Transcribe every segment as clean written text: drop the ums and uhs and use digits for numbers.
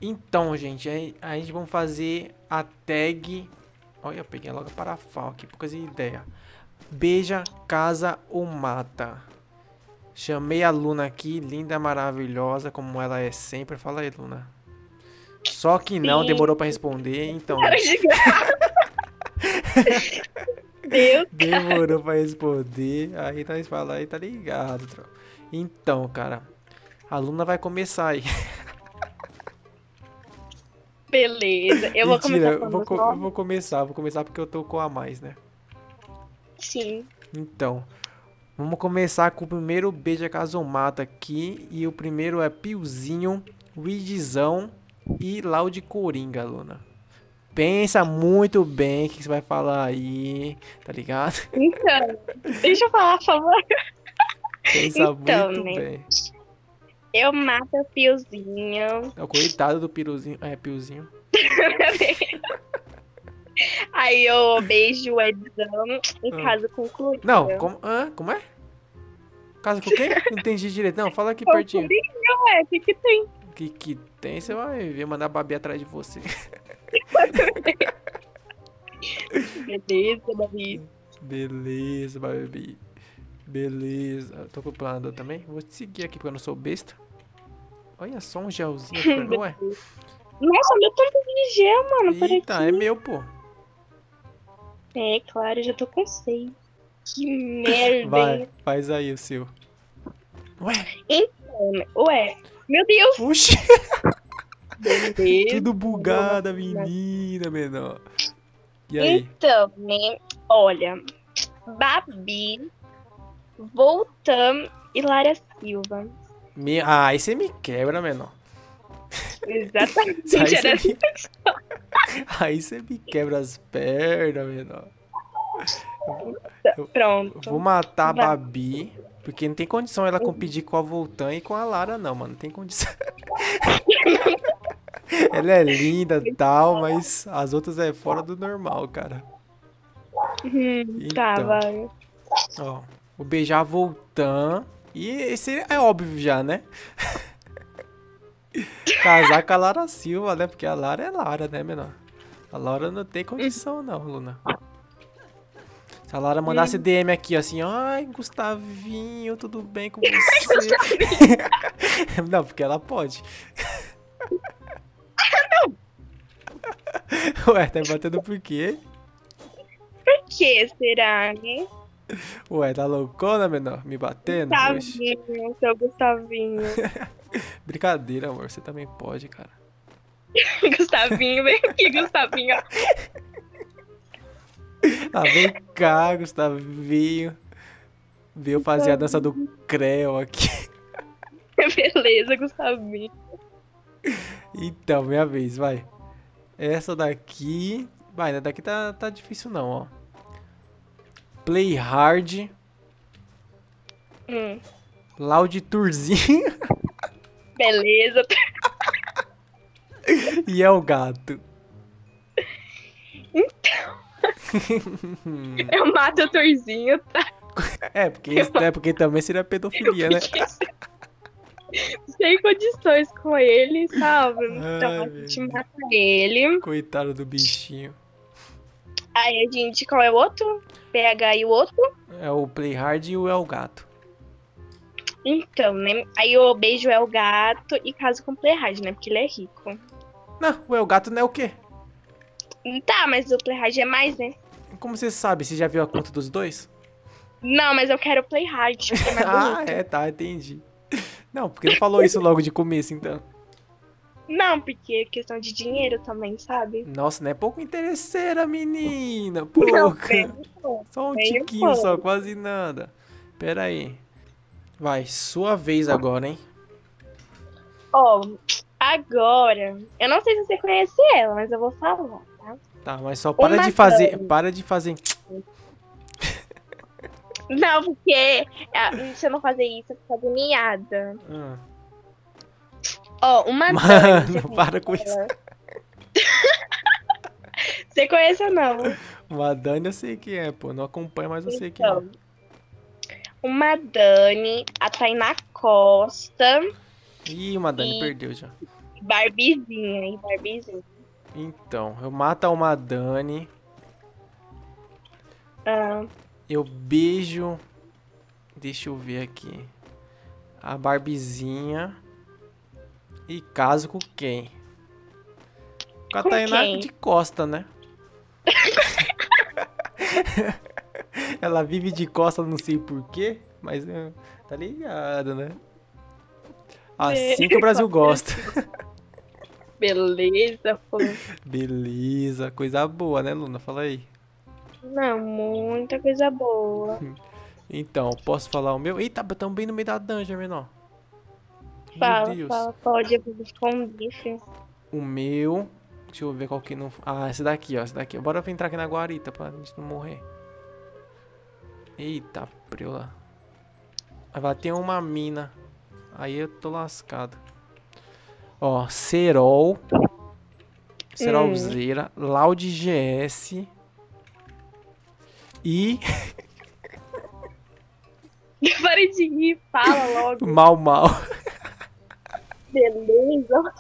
Então, gente, aí a gente vamos fazer a tag. Olha, eu peguei logo para parafal aqui, poucas ideias. Beija, casa ou mata. Chamei a Luna aqui, linda, maravilhosa, como ela é sempre. Fala aí, Luna. Só que não, Sim, demorou pra responder. Então, cara gente, de graça, Deus. demorou pra responder. Aí nós fala aí, tá ligado, tropa. Então, cara, a Luna vai começar aí. Beleza. Eu vou Mentira, começar eu falando vou, os eu nomes? vou começar porque eu tô com a mais, né? Sim. Então, vamos começar com o primeiro beija casomata aqui. E o primeiro é Piozinho, Widzão e Loud Coringa, Luna. Pensa muito bem o que você vai falar aí, tá ligado? Então, deixa eu falar, por favor. Pensa Então, muito né? bem. Eu mato o Piozinho. É o coitado do Piruzinho. É, Piozinho. Aí eu beijo o Edzão e Ah. caso com o Não, Coringa. como é? Casa com quem? Não entendi direito. Não, fala aqui Com o pertinho. Coringa, ué, o que que tem? O que tem, você vai ver, mandar babi atrás de você. Beleza, Davi. Beleza, babi. Beleza. Eu tô com o planador também. Vou te seguir aqui porque eu não sou besta. Olha só um gelzinho aqui pra mim. Ué. Nossa, meu tanto de gel, mano, por Eita, é aqui. meu, pô. É, claro, eu já tô com sede. Que merda, Vai, hein? faz aí o seu. Ué, Então, ué, meu Deus. oxi. Beleza. Tudo bugada, menina, menor. E aí? Então, né? Olha, Babi, Voltam e Lara Silva. Aí você me quebra, menor. Aí Exatamente, você era assim. me... Aí você me quebra as pernas, menor. Eu vou Pronto. matar a Vai. Babi, porque não tem condição ela competir com a Voltan e com a Lara, não, mano. Não tem condição. Ela é linda e tal, mas as outras é fora do normal, cara. Tá, Então, vai. ó, vou beijar a Voltan. E esse é óbvio já, né? Casar com a Lara Silva, né? Porque a Lara é Lara, né, menor? A Lara não tem condição, não, Luna. Se a Lara mandasse Hum, DM aqui, assim, ai, Gustavinho, tudo bem com você? Gustavinho. Não, porque ela pode. Ué, tá me batendo por quê? Por que será, né? Ué, tá loucona, menor? Me batendo? Oxi. Gustavinho, seu Gustavinho. Brincadeira, amor. Você também pode, cara. Gustavinho, vem aqui, Gustavinho. Ah, vem cá, Gustavinho. Veio fazer a dança do Creu aqui. Beleza, Gustavinho. Então, minha vez, vai. Essa daqui... Vai, essa daqui tá difícil não, ó. Play Hard. Hum, Loud Tourzinho. beleza. E é o gato. Eu mato o Torzinho, tá? Porque também seria pedofilia, né? Sem condições com ele, sabe? Então Ai, a gente meu Deus. mata ele. Coitado do bichinho. Aí a gente. Qual é o outro? PH e o outro? É o Play Hard e o É o Gato. Então, né? Aí eu beijo é o gato e caso com o Playhard, né? Porque ele é rico. Não, o É o Gato não é o quê? Tá, mas o Playhard é mais, né? Como você sabe? Você já viu a conta dos dois? Não, mas eu quero o Playhard, porque é mais Ah, bonito. é, tá, entendi. Não, porque não falou isso logo de começo, então. Não, porque é questão de dinheiro também, sabe? Nossa, não é pouco interesseira, menina. Não, Pouca. Só um bem um tiquinho só, pouco. quase nada. Pera aí. Vai, sua vez agora, hein? Ó, agora, eu não sei se você conhece ela, mas eu vou falar, tá? Tá, mas só para Uma de fazer. Dani. Para de fazer. Não, porque se eu não fazer isso, eu vou fazer miada. Ah, Ó, uma Dani, você mano, conhece para com isso. ela? Você conhece ou não? Uma Dani eu sei quem é, pô. Não acompanho, mas eu sei quem é. Então, uma Dani, a Tainá Costa Ih, uma Dani e perdeu já. Barbizinha, hein? Barbizinha. Então, eu mato uma Dani, Ah, eu beijo. Deixa eu ver aqui. A Barbizinha. E caso com quem? Com a com Tainá quem? de Costa, né? Ela vive de costa, não sei porquê, mas tá ligado, né? Assim que o Brasil gosta. Beleza, pô. Beleza, coisa boa, né, Luna? Fala aí. Não, muita coisa boa. Então, posso falar o meu? Eita, tamo bem no meio da dungeon, menor. Meu Fala, Deus. fala, pode, eu vou esconder, filho. O meu. Deixa eu ver qual que não. Ah, esse daqui, ó. Esse daqui. Bora entrar aqui na guarita pra gente não morrer. Eita, preula. Vai bater uma mina. Aí eu tô lascado. Ó, Serol. Serolzeira. Loud GS. E. Pare de rir, fala logo. Mal Mal. Beleza.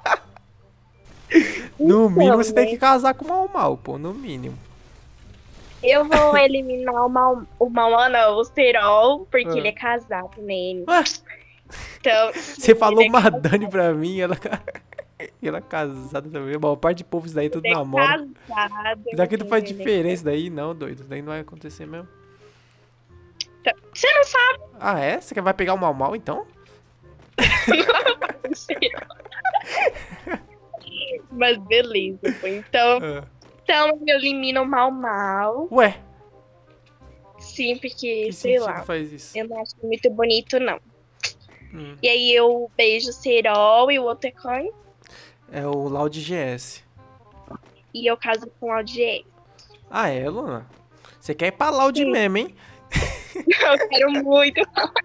No mínimo Então, você tem né? que casar com o Mal Mal, pô. No mínimo. Eu vou eliminar o Mauá, não, o Serol, porque Ah. ele é casado nele. Ué, Então, você falou ele é uma Dani pra mim, ela. Ela é casada também. A maior parte de povo isso daí tudo namora. casado. Isso daqui não faz ele é diferença, isso daí não, doido. Isso daí não vai acontecer mesmo. casado. Você não sabe Ah, é? Você vai pegar o Mal Mal então? o Serol. Mas beleza, pô. Então, Ah. eu elimino o Mal. Ué, Sim, porque, que sei sentido lá, faz isso? eu não acho muito bonito, não. Hum. E aí eu beijo o Serol e o outro é quem? É o Loud GS. E eu caso com o Aldier. Ah, é, Luna? Você quer ir pra Loud Sim. mesmo, hein? Eu quero muito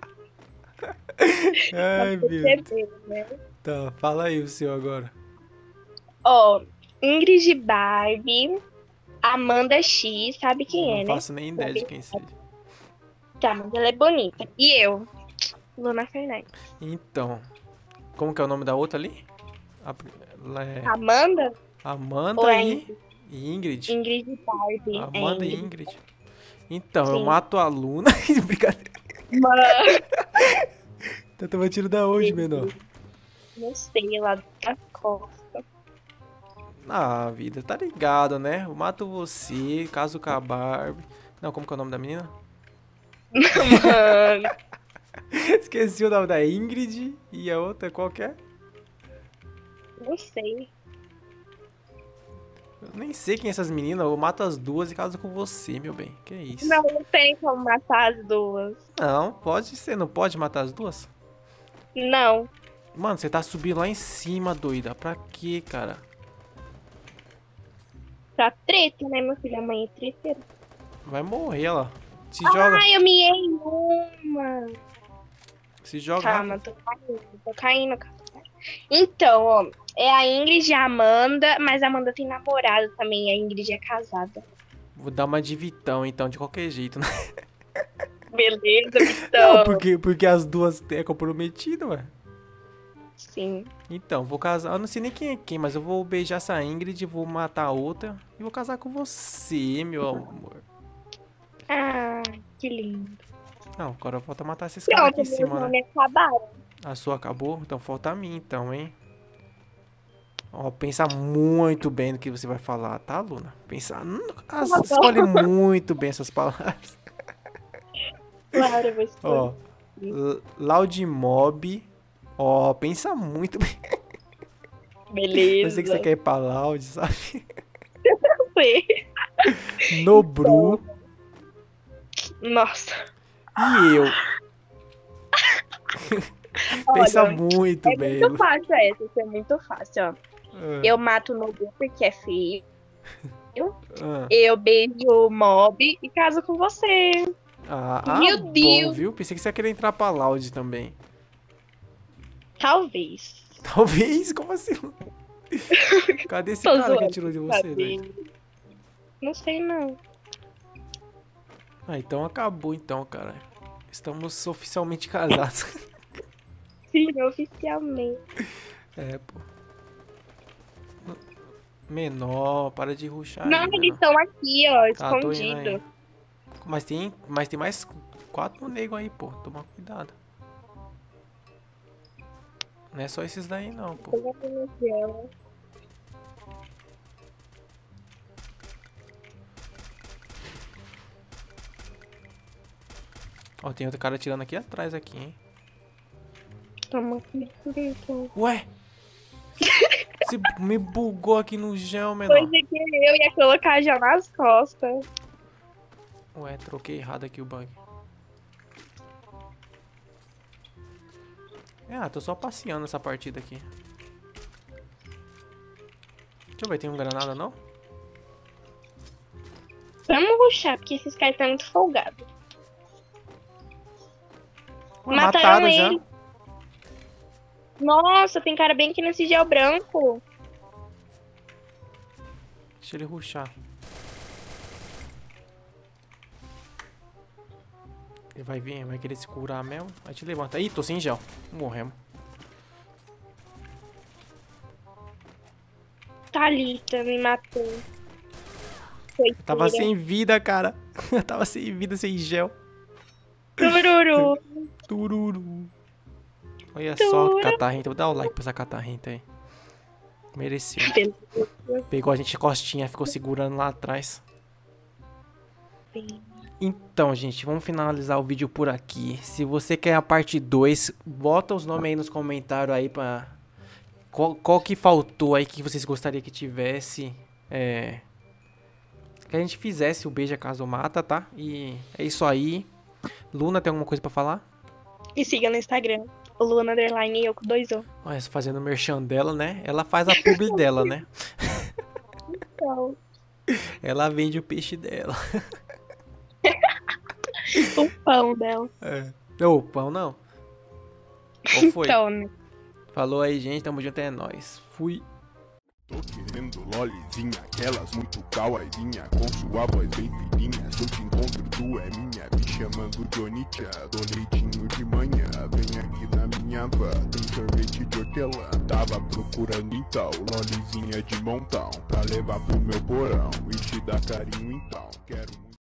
Ai, meu. perceber, né? Tá, fala aí o seu agora. Ó, Ingrid Barbie, Amanda X, sabe quem Não é, né? faço nem ideia de quem seja. Tá, mas ela é bonita. E eu, Luna Fernandes. Então, como que é o nome da outra ali? Ela é Amanda ou Amanda é e Ingrid. Ingrid Barbie? Amanda é e Ingrid. Então, eu Sim. mato a Luna. Brincadeira. Mano, Tá tomando tiro da onde, menor? não sei, lá da costa. Ah, vida, tá ligado, né? Eu mato você, caso com a Barbie. Não, como que é o nome da menina? Mano, Esqueci o nome da Ingrid e a outra qual que é? não sei. Eu nem sei quem é essas meninas, eu mato as duas e caso com você, meu bem. Que isso? Não tem como matar as duas. Não, pode ser, não pode matar as duas? Não, Mano, você tá subindo lá em cima, doida. Pra quê, cara? pra treta, né, meu filho? A mãe é treteira. Vai morrer ela. Se joga, Ai, eu me errei uma. se joga. Calma, tô caindo, calma. Então, ó, é a Ingrid e a Amanda, mas a Amanda tem namorado também, a Ingrid é casada. Vou dar uma de Vitão, então, de qualquer jeito, né? Beleza, Não, Vitão? porque as duas é comprometido, ué. Sim. Então, vou casar. Eu não sei nem quem é quem, mas eu vou beijar essa Ingrid, vou matar a outra e vou casar com você, meu amor. Ah, que lindo. Não, agora falta matar esses caras aqui Pronto, em meus cima, né? nomes acabaram. A sua acabou? Então falta a mim, então, hein? Ó, pensa muito bem no que você vai falar, tá, Luna? Pensa. Escolhe muito bem essas palavras. Claro, eu vou escolher. Ó, Loudmob. Ó, pensa muito bem. Eu sei que você Beleza. quer ir pra Loud, sabe? Foi. Nobru. Nossa. E eu. Pensa Olha, muito é bem. muito fácil essa, isso é muito fácil, ó. Ah, Eu mato o Nobu porque é feio. ah. Eu beijo o Mob e caso com você. Meu Bom, Deus. viu? Pensei que você ia querer entrar pra Loud também. Talvez. Talvez? Como assim? Cadê esse Tô cara que zoando, atirou de você, sabe? doido? Não sei, não. Ah, então acabou então, cara. Estamos oficialmente casados. Sim, oficialmente. É, pô. Menor, para de rushar Não, aí, eles menor. estão aqui, ó, Tá, tô indo aí. escondidos. Mas tem mais 4 negros aí, pô. Toma cuidado. Não é só esses daí, não, pô. Ó, tem outro cara atirando aqui atrás, aqui, hein. Toma cuidado. Ué! Você me bugou aqui no gel, menor. Coisa que eu ia colocar já nas costas. Ué, troquei errado aqui o bug. Ah, tô só passeando essa partida aqui. Deixa eu ver, tem um granada não? Vamos rushar, porque esses caras estão muito folgados. Ué, Mataram já. ele. Nossa, tem cara bem aqui nesse gel branco. Deixa ele rushar. Ele vai vir, vai querer se curar mesmo. Aí te levanta. Ih, tô sem gel. Morremos. Thalita me matou. Eu tava sem vida, cara. Eu tava sem vida, sem gel. Tururu. Tururu. Olha só, catarrenta. Vou dar o like pra essa catarrenta aí. Mereceu. Pegou a gente costinha, ficou segurando lá atrás. Então, gente, vamos finalizar o vídeo por aqui. Se você quer a parte 2, bota os nomes aí nos comentários aí pra... Qual que faltou aí que vocês gostariam que tivesse. Que a gente fizesse o Beija Casa ou Mata, tá? E é isso aí. Luna, tem alguma coisa pra falar? Me siga no Instagram. O Luna Underline eu com 2 O. Olha, fazendo merchan dela, né? Ela faz a publi dela, né? Então, Ela vende o peixe dela. o pão dela. Ô, pão não. Qual foi? Então, né? Falou aí, gente. Tamo junto, é nóis. Fui. Tô querendo lolizinha, aquelas muito kawaiinha, com sua voz bem fininha. Se eu te encontro, tu é minha, me chamando Johnny-chan. Dou leitinho de manhã, vem aqui na minha van. Tem sorvete de hortelã, tava procurando então lolizinha de montão, pra levar pro meu porão e te dar carinho então. Quero